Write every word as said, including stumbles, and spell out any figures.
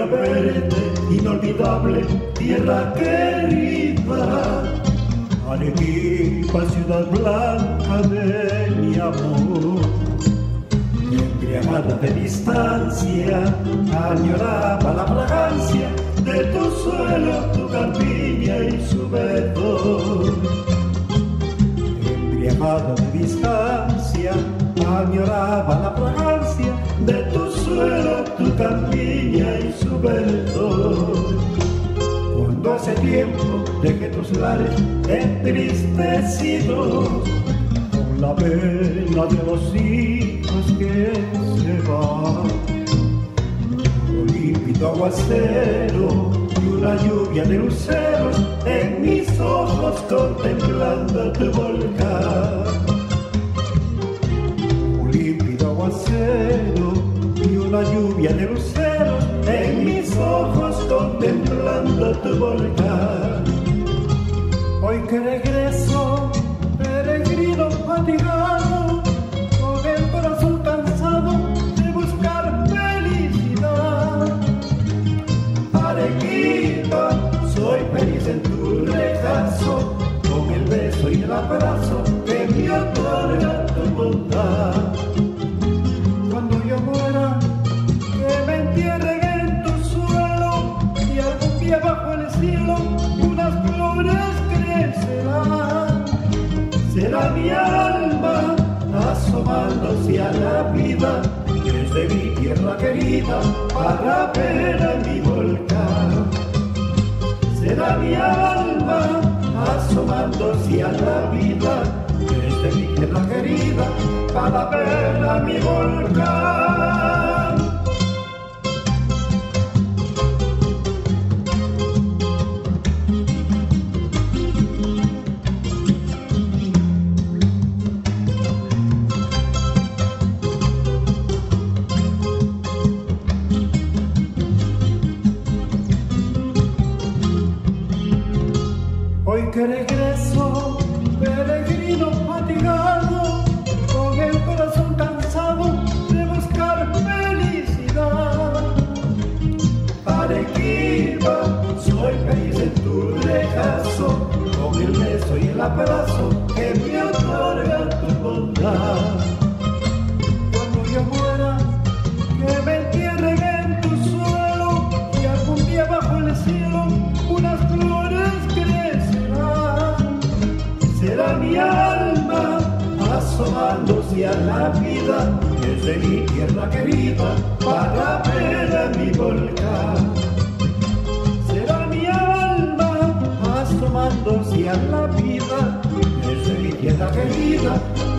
verde, inolvidable, tierra querida. Arequipa, ciudad blanca de mi amor. Embriagada de distancia, añoraba la fragancia de tu suelo, tu campiña y su verdor. Embriagada de distancia, añoraba la fragancia de tu suelo, tu campiña y su verdor. Cuando hace tiempo dejé tus lares entristecidos, con la pena de los hijos que se van, un límpido aguacero y una lluvia de luceros en mis ojos contemplando tu volcán. Un límpido aguacero y una lluvia de luceros en mis ojos contemplando tu volcán. Hoy que regreso, peregrino fatigado, con el corazón cansado de buscar felicidad. Arequipa, soy feliz en tu regazo, con el beso y el abrazo que me otorga tu bondad. Cuando yo muera, que me entierren en tu suelo, y algún día bajo el cielo unas flores crecerán. Será mi alma asomándose a la vida desde mi tierra querida para ver a mi volcán. Será mi alma asomándose a la vida desde mi tierra querida para ver a mi volcán. Hoy que regreso, peregrino fatigado, con el corazón cansado de buscar felicidad. Arequipa, soy feliz en tu regazo, con el beso y el abrazo que me otorga tu bondad. Cuando yo muera, que me entierren en tu suelo, y algún día bajo el cielo unas flores crecerán. Será mi alma asomándose a la vida desde mi tierra querida para ver a mi volcán. Será mi alma asomándose a la vida desde mi tierra querida